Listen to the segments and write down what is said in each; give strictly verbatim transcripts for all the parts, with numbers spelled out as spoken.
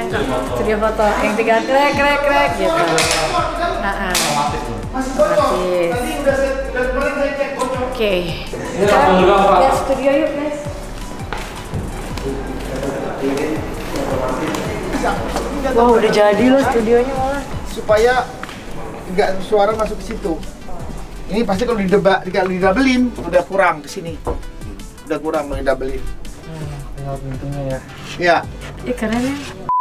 studio foto yang tinggal krek krek krek gitu. Nah, otomatis. Oke. Sekarang lihat studio yuk guys. Wah, udah jadi loh studionya malah. Supaya nggak suara masuk ke situ. Ini pasti kalau didebak, kalau didabelin udah kurang ke sini. Udah kurang kalau didabelin. Hmm, tinggal pintunya ya. Ya. Ih, keren ya.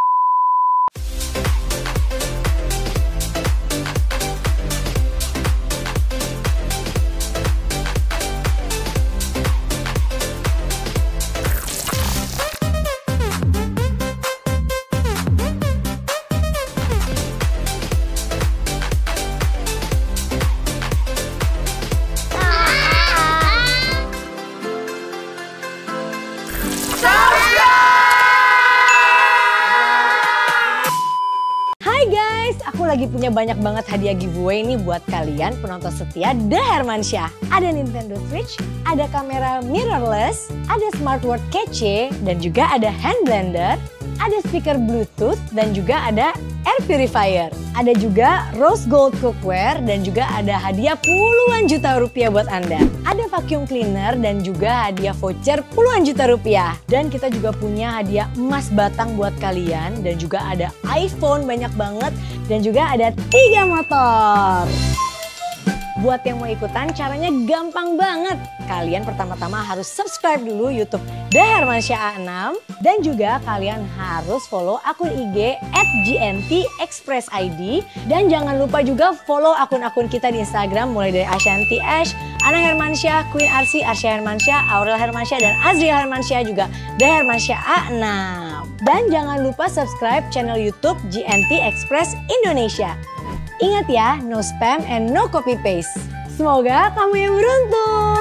Aku lagi punya banyak banget hadiah giveaway nih buat kalian penonton setia The Hermansyah. Ada Nintendo Switch, ada kamera mirrorless, ada smartwatch kece, dan juga ada hand blender, ada speaker Bluetooth, dan juga ada air purifier. Ada juga rose gold cookware dan juga ada hadiah puluhan juta rupiah buat Anda. Ada vacuum cleaner dan juga hadiah voucher puluhan juta rupiah. Dan kita juga punya hadiah emas batang buat kalian dan juga ada iPhone banyak banget dan juga ada tiga motor. Buat yang mau ikutan caranya gampang banget. Kalian pertama-tama harus subscribe dulu YouTube The Hermansyah A enam dan juga kalian harus follow akun I G at G N T Express I D dan jangan lupa juga follow akun-akun kita di Instagram mulai dari Ashanti Ash, Ana Hermansyah, Queen Arsi, Arsya Hermansyah, Aurel Hermansyah dan Azriel Hermansyah juga The Hermansyah A enam. Dan jangan lupa subscribe channel YouTube G N T Express Indonesia. Ingat ya, no spam and no copy paste. Semoga kamu yang beruntung.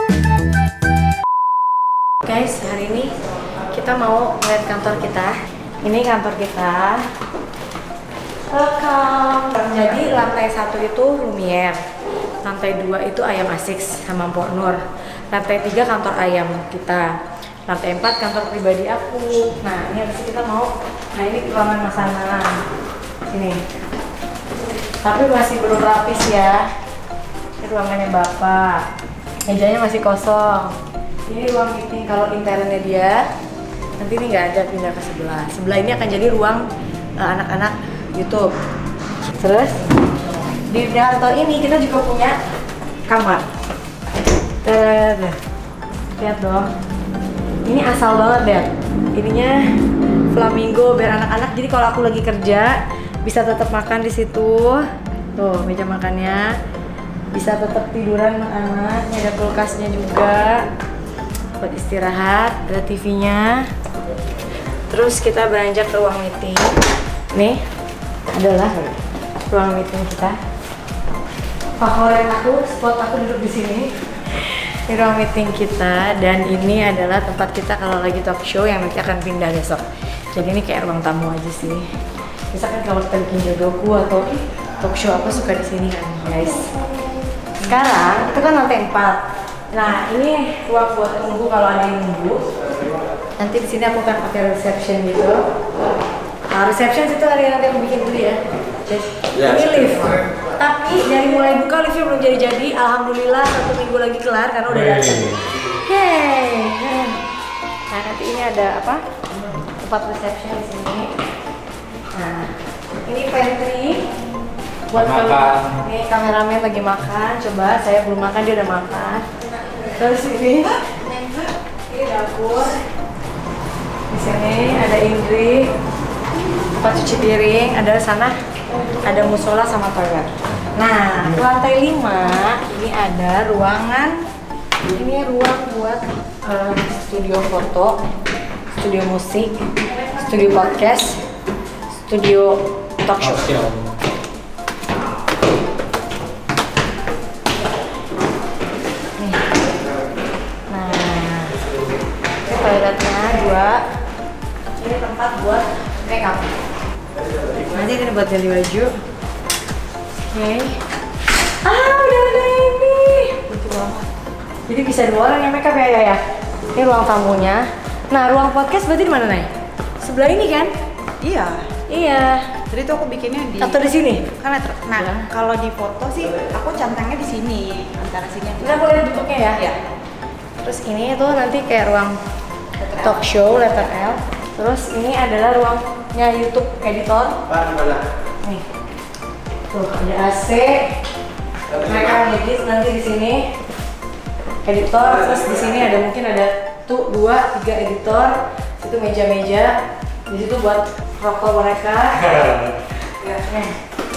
Guys, hari ini kita mau lihat kantor kita. Ini kantor kita. Welcome. Jadi lantai satu itu Lumiere, lantai dua itu Ayam Asics sama Mpok Nur, lantai tiga kantor ayam kita, lantai empat kantor pribadi aku. Nah, ini habis kita mau, nah ini ruangan masakan. Sini. Tapi masih belum rapis ya. Ini ruangannya Bapak. Mejanya masih kosong. Ini ruang meeting kalau internnya dia. Nanti ini nggak ada, pindah ke sebelah. Sebelah ini akan jadi ruang anak-anak uh, YouTube. Terus di kantor ini kita juga punya kamar. Tuh, lihat dong. Ini asal banget ya. Ininya flamingo biar anak-anak. Jadi kalau aku lagi kerja bisa tetap makan di situ. Tuh meja makannya. Bisa tetap tiduran anak-anak. Ada kulkasnya juga buat istirahat. Ada T V-nya. Terus kita beranjak ke ruang meeting. Nih adalah ruang meeting kita. Favorit aku, spot aku duduk di sini. Ini ruang meeting kita dan ini adalah tempat kita kalau lagi talk show yang nanti akan pindah besok. Jadi ini kayak ruang tamu aja sih. Misalkan kalau kita bikin jodohku atau talk show apa suka di sini kan, guys. Sekarang itu kan lantai empat. Nah ini ruang buat nunggu kalau ada yang nunggu. Nanti di sini aku akan pakai reception gitu. Nah reception itu hari nanti aku bikin dulu ya. Jadi, ya, ini lift. Tapi dari mulai buka liftnya belum jadi-jadi. Alhamdulillah satu minggu lagi kelar karena udah datang. Yeay. Nah nanti ini ada apa? Tempat reception di sini. Nah, ini pantry buat makan. Ini kameramen lagi makan. Coba saya belum makan, dia udah makan. Terus ini, ini dapur. Di sini ada Indri, tempat cuci piring. Ada sana, ada musola sama toilet. Nah, lantai lima ini ada ruangan. Ini ruang buat uh, studio foto, studio musik, studio podcast, studio talk show. Nih. Nah, ini toiletnya dua. Ini tempat buat make up. Nanti ini buat ganti baju. Oke. Okay. Ah, udah ada ini. Lucu banget. Jadi bisa dua orang yang make up ya, ya, ya. Ini ruang tamunya. Nah, ruang podcast berarti di mana, Nay? Sebelah ini kan? Iya. Iya. Jadi tuh aku bikinnya di Atau di sini? Kan netral. Nah, Ya. kalau di foto sih aku centangnya di sini, antara sini. Kita boleh bentuknya ya. Ya. Terus ini tuh nanti kayak ruang talk show letter L. Terus ini adalah ruangnya YouTube editor. Nih. Tuh ada A C. Mereka ngedit nanti di sini. Editor, terus di sini ada mungkin ada tuh dua, tiga editor. Itu meja-meja. Di situ buat rokok mereka. Ya, nih.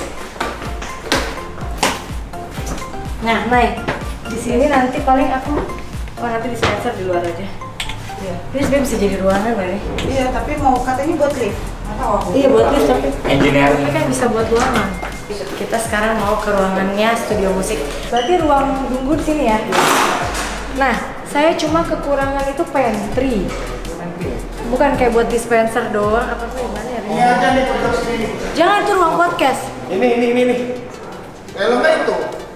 Nah, naik. Di sini nanti paling aku oh nanti dispenser di luar aja. Iya. Ini sebenarnya bisa jadi ruangan nggak nih? Iya, tapi mau katanya buat lift. Atau aku? Iya buat lift tapi Engineer. tapi kan bisa buat ruangan. Kita sekarang mau ke ruangannya studio musik. Berarti ruang tunggu di sini ya. Nah, saya cuma kekurangan itu pantry. Bukan kayak buat dispenser doang apa tuh gimana ya? Ini aja nih pojok sini. Jangan itu ruang podcast. Ini ini ini nih. Helmnya itu.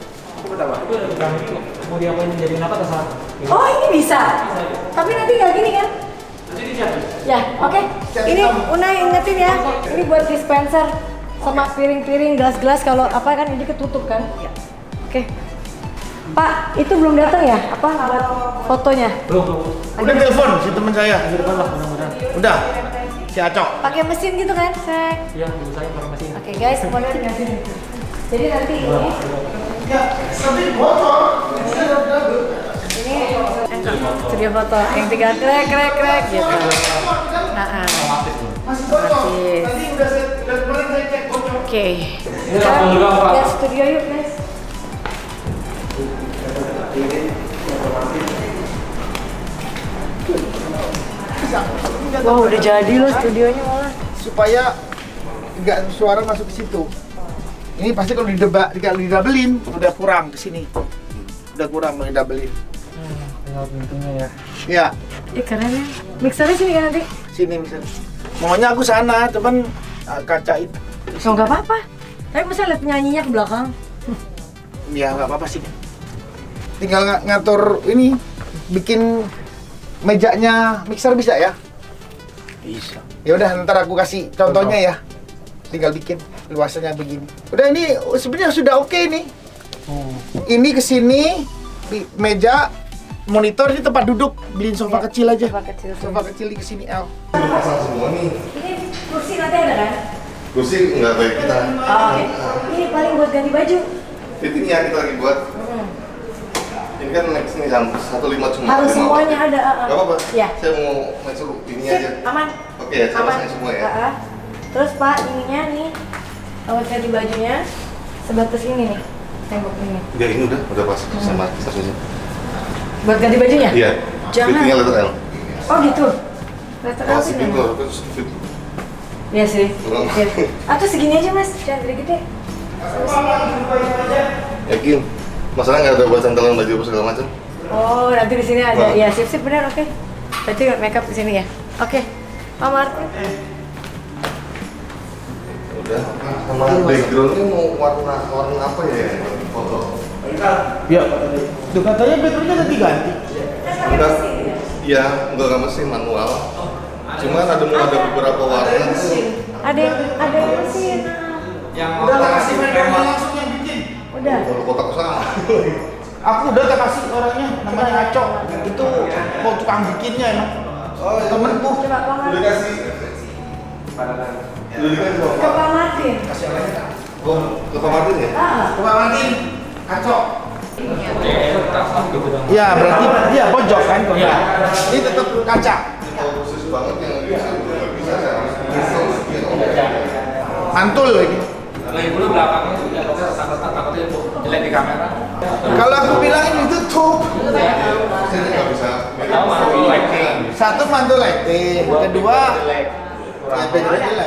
Mau diapain jadi apa terserah. Oh ini bisa. Tapi nanti nggak gini kan? Ya, oke. Ini Unai ingetin ya. Ini buat dispenser sama piring-piring, gelas-gelas kalau apa kan ini ketutup kan? Oke. Pak, itu belum datang ya? Apa buat fotonya? Belum, belum. Udah telepon si teman saya. Di depan lah mudah-mudahan. Udah. Si Acok. Pakai mesin gitu kan? Sek. Iya, ibu saya pakai mesin. Oke guys, semuanya tinggal sini. Jadi nanti ini Ya, tapi motor. ini studio foto yang tinggal krek krek krek gitu. Nah, ah. Masih bocor. Otomatis. Tadi udah saya udah kemarin saya cek bocor. Oke. Ini langsung Sekarang juga, Pak. lihat studio yuk guys. Wah udah jadi loh studionya malah. Supaya nggak suara masuk ke situ. Ini pasti kalau didebak, kalau didabelin udah kurang ke sini. Udah kurang kalau didabelin. Hmm, tinggal pintunya ya. Ya, Eh keren ya. Mixernya sini kan nanti? sini misalnya. Maunya aku sana, cuman ah, kaca itu. Oh nggak apa-apa. Tapi masa lihat penyanyinya ke belakang? Ya nggak apa-apa sih. Tinggal ng- ngatur ini, bikin mejanya mixer bisa ya? Bisa. Ya udah ntar aku kasih contohnya ya. Tinggal bikin luasannya begini. Udah ini sebenarnya sudah oke nih. Hmm. Ini kesini di meja monitor ini tempat duduk, beliin sofa Ya, kecil aja. sofa kecil. Sofa kecil di kesini L. Pasang semua nih. Ini kursi nanti ada kan? Kursi nggak kayak kita. Oh, oke. Ini paling buat ganti baju. Fitting ya kita lagi buat. Hmm. Ini kan next nih satu lima cuma. Harus lima. semuanya ada. uh, uh. Gak apa-apa. Ya. Saya mau main suruh ini Sip, aja. aman. Oke ya, saya Aman. pasangin semua ya. Uh, uh. Terus Pak, ininya nih, buat ganti bajunya sebatas ini nih, tembok ini. Ya ini udah, udah pas sama stasiunnya. Buat ganti bajunya? Iya. Jangan. Fittingnya letter L. Oh gitu. Letter L Masih sih pintu, memang. terus fit. Iya sih. Belum. Iya. Atau segini aja mas, jangan gede-gede. Yakin? Masalah nggak ada buat centelan baju apa segala macam? Oh nanti di sini ada. Oh. Iya sip-sip benar, oke. Berarti makeup di sini ya. Oke. Pak Martin. Udah. Sama backgroundnya mau warna warna apa ya? Foto. Ya, tuh katanya backgroundnya ganti ganti. Enggak. Iya, enggak nggak mesti manual. Cuman ada mau ada beberapa warna tuh. Ada yang ada yang mesin. Yang Udah lah kasih mereka langsung yang bikin. Udah. Kalau kotak sama. Aku udah tak kasih orangnya, namanya Acok. Itu mau tukang bikinnya emang. Oh, iya. Temenku. Coba Pak Udah Martin. kasih. Udah dikasih Ke sama. Pak Martin. Kasih orangnya. Oh, ke Pak Martin ya? Ah. Tukang Martin, Acok. Ya berarti dia pojok kan? Iya. Ini tetap kaca. Kalau khusus banget yang bisa nggak bisa ya harus bisa. Mantul ini. Lagi dulu belakangnya juga takut takutnya tuh jelek di kamera. Kalau aku bilang ini tutup. Saya nggak bisa. Satu mantul lighting, kedua ya beda jelek.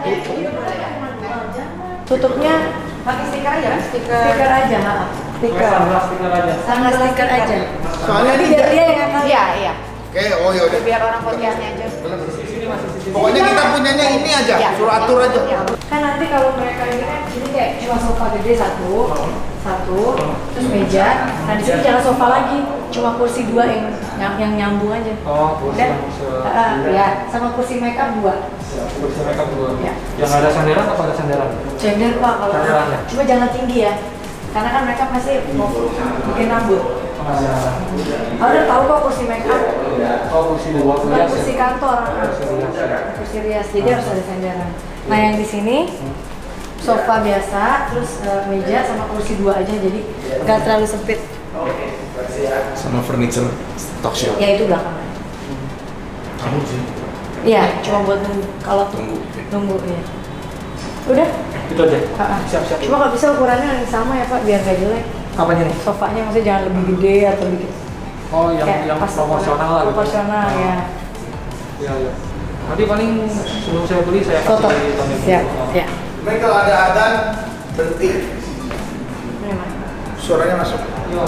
Tutupnya Pakai stiker aja, stiker. stiker aja, ha. Stiker. Stiker aja. Sama stiker aja. Soalnya Nanti ini biar dia yang akan. Iya, iya. Oke, oh ya udah. Biar orang podcastnya aja. Pokoknya kita punyanya ini aja, Ya. suruh atur aja. Ya. Kan nanti kalau mereka ini kan ini kayak cuma sofa gede satu, satu, terus meja. Nah di sini jangan sofa lagi, cuma kursi dua yang yang, yang nyambung aja. Oh, kursi Dan, yang se- uh, ya, sama kursi make up dua. Kursi mereka dua. Ya. Yang ada sandaran apa ada sandaran? Cender pak kalau Sandaran ya? cuma jangan tinggi ya, karena kan mereka pasti mau bikin rambut. Ah, Aku udah tahu kok kursi make up, oh kursi dua bukan rias kursi ya? kantor, Kursi rias ya? kursi rias, jadi harus ada sandaran. Nah yang di sini sofa biasa, terus uh, meja sama kursi dua aja, jadi nggak terlalu sempit. Sama furniture talk show. Ya itu belakangan. Kamu sih. Iya, cuma buat nunggu. Kalau Tunggu. nunggu ya. Udah? Itu aja. Ha-ha. Siap-siap. Cuma nggak bisa ukurannya yang sama ya Pak, biar nggak jelek. Apanya nih? Sofanya maksudnya jangan lebih gede atau lebih kecil. Oh, yang Kayak yang pas proporsional lah. gitu. Proporsional Oh. ya. Iya, iya. Nanti paling sebelum saya beli saya Foto. kasih Tony. Siap. Ya. Mereka kalau ada adan berhenti, Ini Mas. suaranya masuk.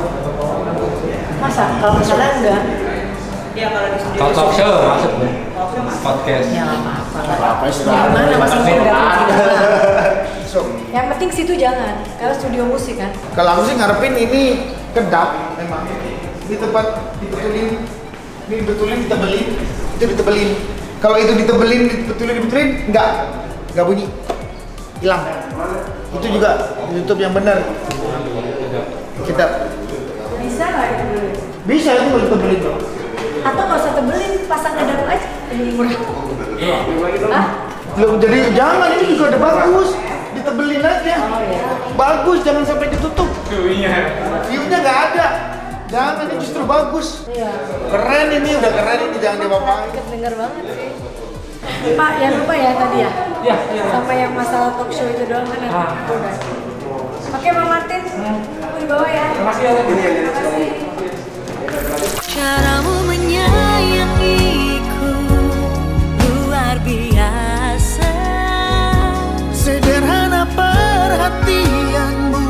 Masa? Kalau misalnya enggak? Ya kalau di studio. Talk talk show masuk nih. Podcast. Ya nggak apa-apa. Apa sih? Gimana Mas mungkin nggak kunci So, Yang penting situ jangan, karena studio musik kan. kalau aku sih ngarepin ini kedap memang di tempat dibetulin, ini dibetulin, ditebelin, itu ditebelin. Kalau itu ditebelin, dibetulin, dibetulin, enggak, enggak bunyi, hilang. Itu juga ditutup yang benar. Kedap. Bisa nggak itu dulu? Bisa itu kalau ditebelin tuh. Atau nggak usah tebelin, pasang kedap aja, lebih murah. Ah? Loh, jadi jangan, ini juga udah bagus, ditebelin aja. Oh ya. Bagus, jangan sampai ditutup. View-nya. View-nya nggak ada. Jangan, ini justru bagus. Iya. Keren ini, udah keren ini, jangan diapa-apain. Kedenger banget sih. Pak, yang lupa ya tadi ya? Ya, ya. Sama yang masalah talk show itu doang kan? Ah. Udah. Oke, Bang Martin. Aku di bawah ya. Terima kasih ya. Terima kasih. Caramu menyayangiku luar biasa. Sederhana perhatianmu